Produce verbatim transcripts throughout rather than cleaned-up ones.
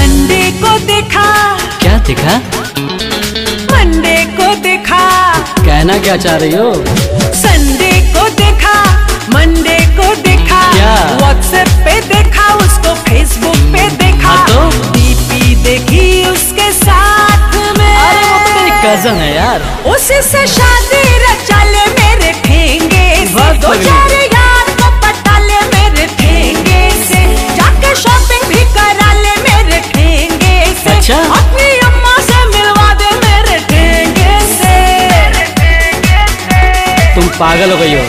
Sunday को देखा, क्या देखा? मंडे को देखा। कहना क्या चाह रही हो? संडे को देखा, मंडे को देखा, व्हाट्सएप पे देखा उसको, फेसबुक पे देखा, तो डीपी देखी उसके साथ में। अरे वो तो मेरी कजन है यार। उसी से शादी रचा ले मेरे ठेंगे से, दो चार यार को पटा ले मेरे ठेंगे से, जाके शॉपिंग भी करा ले मेरे ठेंगे से। अच्छा? अपनी अम्मा से मिलवा दे मेरे ठेंगे से। तुम पागल हो गई हो।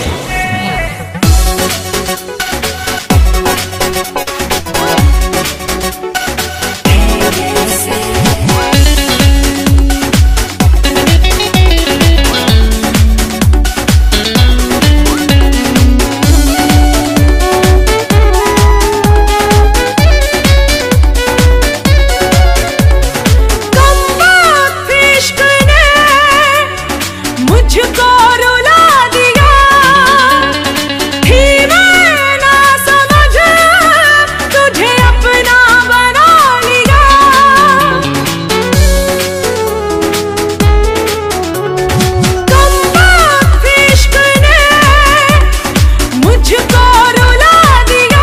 मुझको रुला दिया, थी मैं ना समझ, तुझे अपना बना लिया। कम इश्क ने मुझको रुला दिया,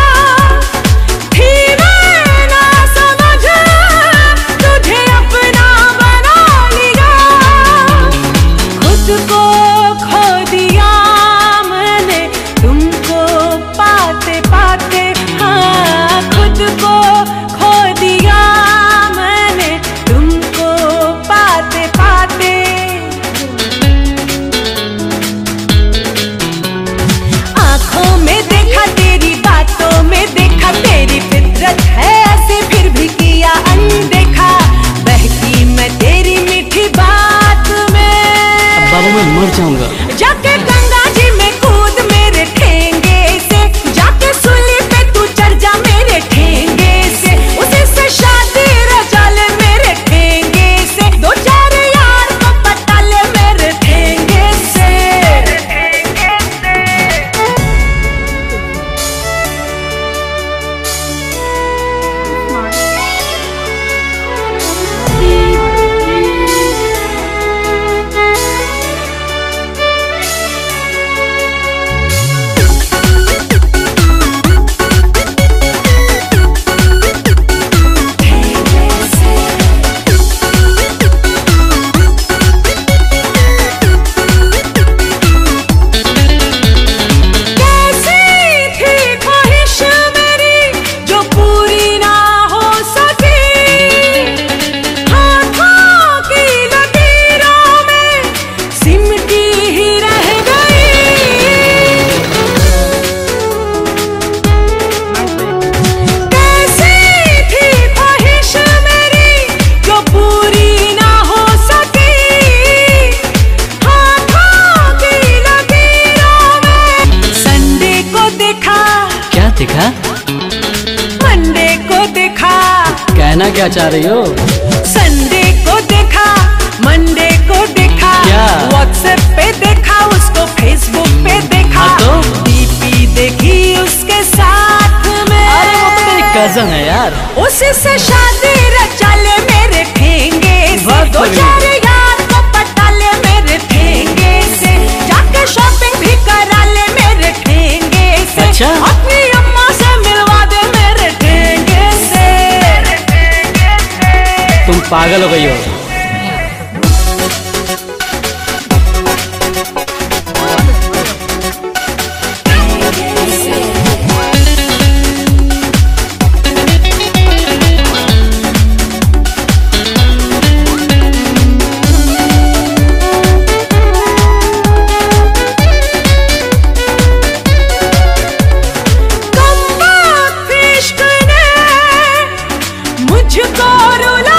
थी मैं ना समझ, तुझे अपना बना लिया। खुद को खो दिया मैंने तुमको पाते पाते, हाँ खुद को खो दिया मैंने तुमको पाते पाते। आंखों में देखा तेरी, बातों में देखा तेरी, फितरत है ऐसे फिर भी किया अनदेखा। बहकी मैं तेरी मीठी बात में, बाबू मैं मर जाऊंगा। जाके गंगा जी में कूद मेरे ठेंगे से, जाके सूली पे तू चढ़ जा मेरे ठेंगे से। उसी से शादी रचा ले मेरे ठेंगे से, दो चार यार को पटा ले मेरे ठेंगे से। देखा? मंडे को देखा, कहना क्या चाह रही हो? संडे को देखा, मंडे को देखा, व्हाट्सएप पे देखा उसको, फेसबुक पे देखा, तो डीपी देखी उसके साथ में। अरे वो तो मेरी कजन है यार। उसी से शादी रचा ले मेरे ठेंगे से, दो चार यार को पटा ले मेरे ठेंगे से, जाके शॉपिंग भी करा ले मेरे ठेंगे से। अच्छा? अपनी अम्मा से मिलवा दे मेरे ठेंगे से। तुम पागल हो गई हो। मुझको रुला